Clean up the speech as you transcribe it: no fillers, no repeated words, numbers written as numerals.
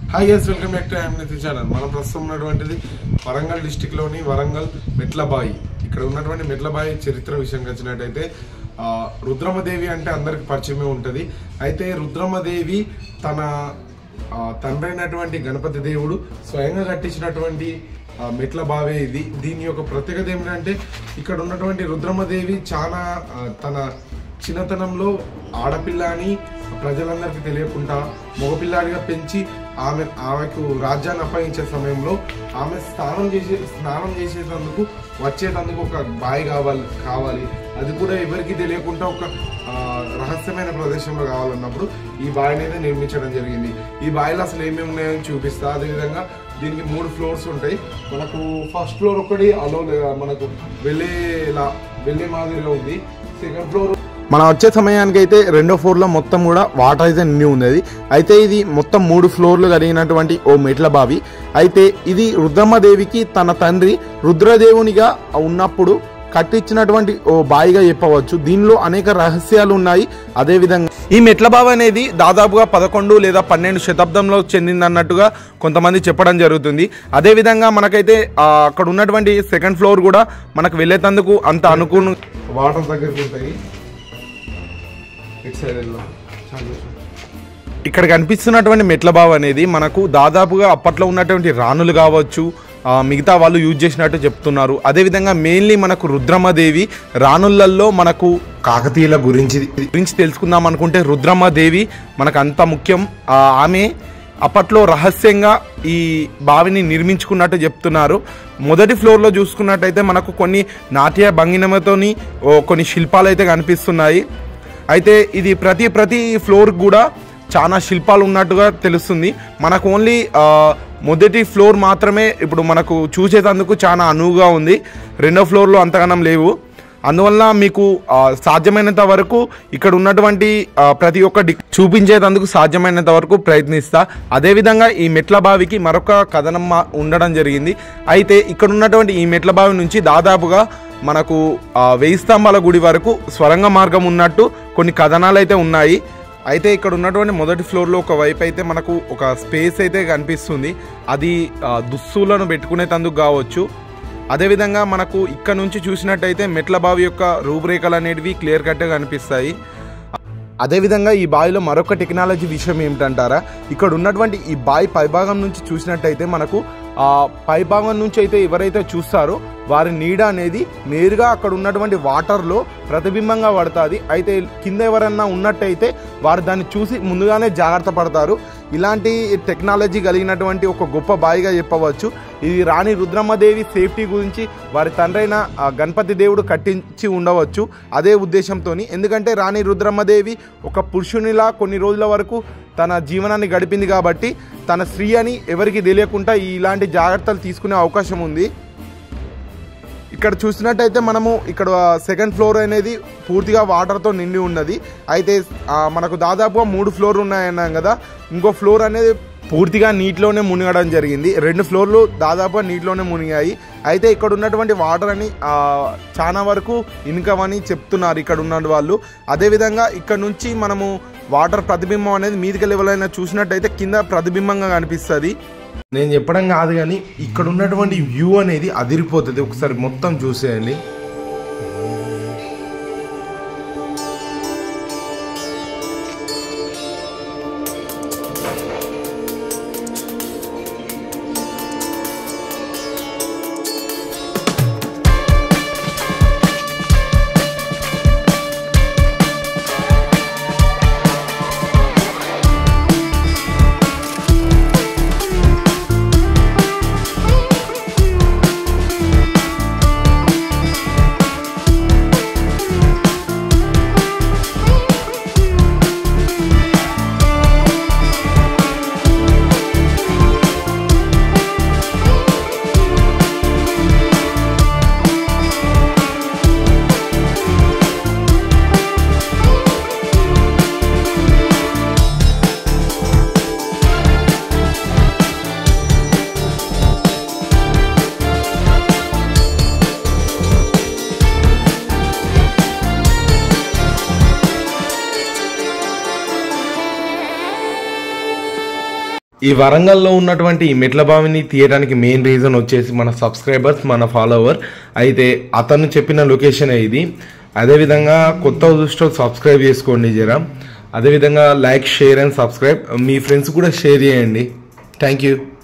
Hi guys, welcome back to ఐఎమ్నితి channel. మనం ప్రస్తుతం ఉన్నటువంటిది వరంగల్ డిస్టిక్లోని వరంగల్ మెట్లబాయి. ఇక్కడ ఉన్నటువంటి మెట్లబాయి చరిత్ర విషయంకి వచ్చినట్టయితే రుద్రమదేవి అంటే అందరికి పరిచయమే ఉంటుంది. అయితే రుద్రమదేవి తన తండ్రి అయినటువంటి గణపతి దేవుడు స్వయంగా కట్టించినటువంటి మెట్లబావే ఇది. దీని యొక్క ప్రత్యేకత ఏమిటంటే ఇక్కడ ఉన్నటువంటి రుద్రమదేవి చాలా తన చిన్నతనంలో ఆడపిల్ల అని ప్రజలందరికీ తెలియకుండా మగపిల్లాడిగా పెంచి ఆమెకు రాజ్యాన్ని అప్పగించే సమయంలో ఆమె స్నానం చేసేటందుకు వచ్చేటందుకు ఒక బావి కావాలి అది కూడా ఎవరికి తెలియకుండా ఒక రహస్యమైన ప్రదేశంలో కావాలన్నప్పుడు ఈ బావిని అయితే నిర్మించడం జరిగింది. ఈ బావిలో అసలు ఏమేమి ఉన్నాయని చూపిస్తా. అదేవిధంగా దీనికి 3 ఫ్లోర్స్ ఉంటాయి. మనకు ఫస్ట్ ఫ్లోర్ ఒకటి మనకు వెళ్ళే మాదిరిగా ఉంది. సెకండ్ ఫ్లోర్ మనం వచ్చే సమయానికి అయితే 2వ ఫ్లోర్లో మొత్తం కూడా వాటర్ అయితే నిండి ఉంది. అయితే ఇది మొత్తం 3 ఫ్లోర్లు కలిగినటువంటి ఓ మెట్ల బావి. అయితే ఇది రుద్రమ్మదేవికి తన తండ్రి రుద్రదేవునిగా ఉన్నప్పుడు కట్టించినటువంటి ఓ బావిగా చెప్పవచ్చు. దీనిలో అనేక రహస్యాలు ఉన్నాయి. అదేవిధంగా ఈ మెట్ల బావి అనేది దాదాపుగా 11 లేదా 12 శతాబ్దంలో చెందిందన్నట్టుగా కొంతమంది చెప్పడం జరుగుతుంది. అదేవిధంగా మనకైతే అక్కడ ఉన్నటువంటి సెకండ్ ఫ్లోర్ కూడా మనకు వెళ్ళేటందుకు అంత అనుకూల వాటర్ దగ్గరికి ఉంటాయి. ఇక్కడ కనిపిస్తున్నటువంటి మెట్ల బావి అనేది మనకు దాదాపుగా అప్పట్లో ఉన్నటువంటి రాణులు కావచ్చు, మిగతా వాళ్ళు యూజ్ చేసినట్టు చెప్తున్నారు. అదేవిధంగా మెయిన్లీ మనకు రుద్రమ్మదేవి రాణులల్లో మనకు కాకతీయుల గురించి తెలుసుకుందాం అనుకుంటే రుద్రమ్మదేవి మనకు అంత ముఖ్యం. ఆమె అప్పట్లో రహస్యంగా ఈ బావిని నిర్మించుకున్నట్టు చెప్తున్నారు. మొదటి ఫ్లోర్లో చూసుకున్నట్టయితే మనకు కొన్ని నాట్య భంగిమతోని కొన్ని శిల్పాలు అయితే కనిపిస్తున్నాయి. అయితే ఇది ప్రతి ఫ్లోర్ కూడా చాలా శిల్పాలు ఉన్నట్టుగా తెలుస్తుంది. మనకు ఓన్లీ మొదటి ఫ్లోర్ మాత్రమే ఇప్పుడు మనకు చూసేటందుకు చాలా అనువుగా ఉంది. 2వ ఫ్లోర్లో అంతగానం లేవు. అందువల్ల మీకు సాధ్యమైనంత వరకు ఇక్కడ ఉన్నటువంటి ప్రతి ఒక్కటి చూపించేందుకు సాధ్యమైనంత వరకు ప్రయత్నిస్తా. అదేవిధంగా ఈ మెట్ల బావికి మరొక కథనం ఉండడం జరిగింది. అయితే ఇక్కడ ఉన్నటువంటి ఈ మెట్ల బావి నుంచి దాదాపుగా మనకు 1000 స్తంభాల గుడి వరకు స్వరంగ మార్గం ఉన్నట్టు కొన్ని కథనాలు అయితే ఉన్నాయి. అయితే ఇక్కడ ఉన్నటువంటి మొదటి ఫ్లోర్లో ఒక వైపు అయితే మనకు ఒక స్పేస్ అయితే కనిపిస్తుంది. అది దుస్తులను పెట్టుకునేందుకు కావచ్చు. అదేవిధంగా మనకు ఇక్కడ నుంచి చూసినట్టయితే మెట్ల బావి యొక్క రూపురేఖలు అనేటివి క్లియర్ కట్గా కనిపిస్తాయి. అదేవిధంగా ఈ బావిలో మరొక టెక్నాలజీ విషయం ఏమిటంటారా, ఇక్కడ ఉన్నటువంటి ఈ బావి పైభాగం నుంచి చూసినట్టయితే మనకు పైభాగం నుంచి అయితే ఎవరైతే చూస్తారో వారి నీడ అనేది నేరుగా అక్కడ ఉన్నటువంటి వాటర్లో ప్రతిబింబంగా పడుతుంది. అయితే కింద ఎవరన్నా ఉన్నట్టయితే వారు దాన్ని చూసి ముందుగానే జాగ్రత్త పడతారు. ఇలాంటి టెక్నాలజీ కలిగినటువంటి ఒక గొప్ప బావిగా చెప్పవచ్చు. ఇది రాణి రుద్రమ్మదేవి సేఫ్టీ గురించి వారి తండ్రైన గణపతి దేవుడు కట్టించి ఉండవచ్చు అదే ఉద్దేశంతో. ఎందుకంటే రాణి రుద్రమ్మదేవి ఒక పురుషునిలా కొన్ని రోజుల వరకు తన జీవనాన్ని గడిపింది కాబట్టి తన స్త్రీ అని ఎవరికి తెలియకుండా ఇలాంటి జాగ్రత్తలు తీసుకునే అవకాశం ఉంది. ఇక్కడ చూసినట్టయితే మనము ఇక్కడ సెకండ్ ఫ్లోర్ అనేది పూర్తిగా వాటర్తో నిండి ఉన్నది. అయితే మనకు దాదాపుగా 3 ఫ్లోర్లు ఉన్నాయన్నాం కదా, ఇంకో ఫ్లోర్ అనేది పూర్తిగా నీటిలోనే మునిగడం జరిగింది. 2 ఫ్లోర్లు దాదాపుగా నీటిలోనే మునిగాయి. అయితే ఇక్కడ ఉన్నటువంటి వాటర్ అని చాలా వరకు ఇన్కమని చెప్తున్నారు ఇక్కడ ఉన్న వాళ్ళు. అదేవిధంగా ఇక్కడ నుంచి మనము వాటర్ ప్రతిబింబం అనేది మీదికి లెవెల్ చూసినట్టయితే కింద ప్రతిబింబంగా కనిపిస్తుంది. నేను చెప్పడం కాదు కానీ ఇక్కడ ఉన్నటువంటి వ్యూ అనేది అదిరిపోతుంది. ఒకసారి మొత్తం చూసేయండి. ఈ వరంగల్లో ఉన్నటువంటి ఈ మెట్ల బావిని తీయడానికి మెయిన్ రీజన్ వచ్చేసి మన సబ్స్క్రైబర్స్, మన ఫాలోవర్. అయితే అతను చెప్పిన లొకేషన్ ఇది. అదేవిధంగా కొత్త చూస్తే సబ్స్క్రైబ్ చేసుకోండి జరా. అదేవిధంగా లైక్, షేర్ అండ్ సబ్స్క్రైబ్. మీ ఫ్రెండ్స్ కూడా షేర్ చేయండి. Thank you.